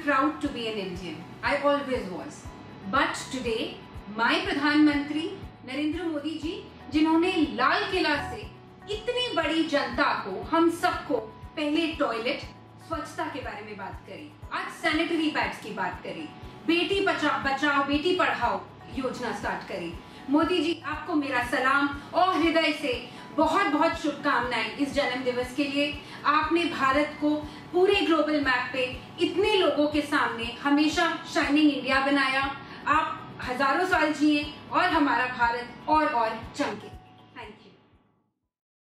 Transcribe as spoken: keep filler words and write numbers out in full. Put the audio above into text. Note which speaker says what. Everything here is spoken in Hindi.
Speaker 1: proud to be an Indian. I always was. But today, my प्रधानमंत्री नरेंद्र मोदी जी, जिन्होंने लाल किला से इतनी बड़ी जनता को, हम सबको पहले टॉयलेट स्वच्छता के बारे में बात करी, आज सैनिटरी पैड्स की बात करी, बेटी बचाओ बचाओ बेटी पढ़ाओ योजना स्टार्ट करी। मोदी जी, आपको मेरा सलाम और हृदय से बहुत बहुत शुभकामनाएं इस जन्म दिवस के लिए। आपने भारत को पूरे ग्लोबल मैप पे इतने लोगों के सामने हमेशा शाइनिंग इंडिया बनाया। आप हजारों साल जिए और हमारा भारत और और चमके।